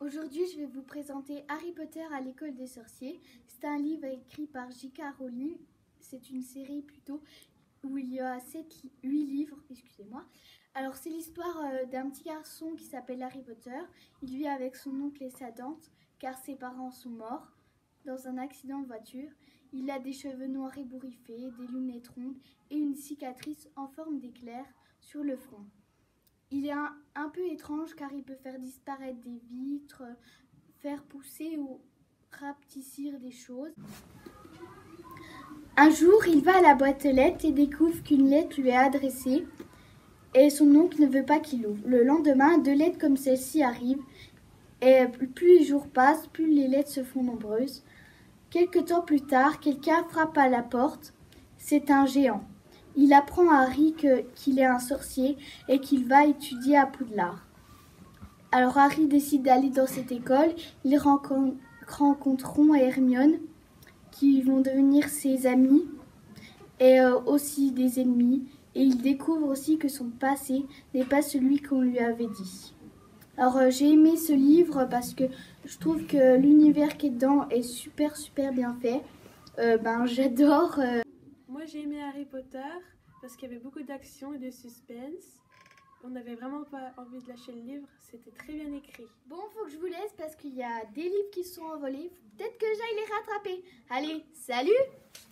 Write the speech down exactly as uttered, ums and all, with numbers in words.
Aujourd'hui, je vais vous présenter Harry Potter à l'école des sorciers. C'est un livre écrit par J K Rowling. C'est une série plutôt où il y a sept, huit livres, excusez-moi. Alors, c'est l'histoire euh, d'un petit garçon qui s'appelle Harry Potter. Il vit avec son oncle et sa tante, car ses parents sont morts dans un accident de voiture. Il a des cheveux noirs ébouriffés, des lunettes rondes et une cicatrice en forme d'éclair sur le front. Il est un, un peu étrange car il peut faire disparaître des vitres, faire pousser ou rapetissir des choses. Un jour, il va à la boîte aux lettres et découvre qu'une lettre lui est adressée et son oncle ne veut pas qu'il l'ouvre. Le lendemain, deux lettres comme celle-ci arrivent et plus les jours passent, plus les lettres se font nombreuses. Quelque temps plus tard, quelqu'un frappe à la porte. C'est un géant. Il apprend à Harry que, qu'il est un sorcier et qu'il va étudier à Poudlard. Alors Harry décide d'aller dans cette école. Ils rencontrent, rencontreront Hermione qui vont devenir ses amis et euh, aussi des ennemis. Et il découvre aussi que son passé n'est pas celui qu'on lui avait dit. Alors euh, j'ai aimé ce livre parce que je trouve que l'univers qui est dedans est super super bien fait. Euh, ben j'adore. Euh... Moi j'ai aimé Harry Potter parce qu'il y avait beaucoup d'action et de suspense. On n'avait vraiment pas envie de lâcher le livre, c'était très bien écrit. Bon, faut que je vous laisse parce qu'il y a des livres qui sont envolés. Peut-être que j'aille les rattraper. Allez, salut!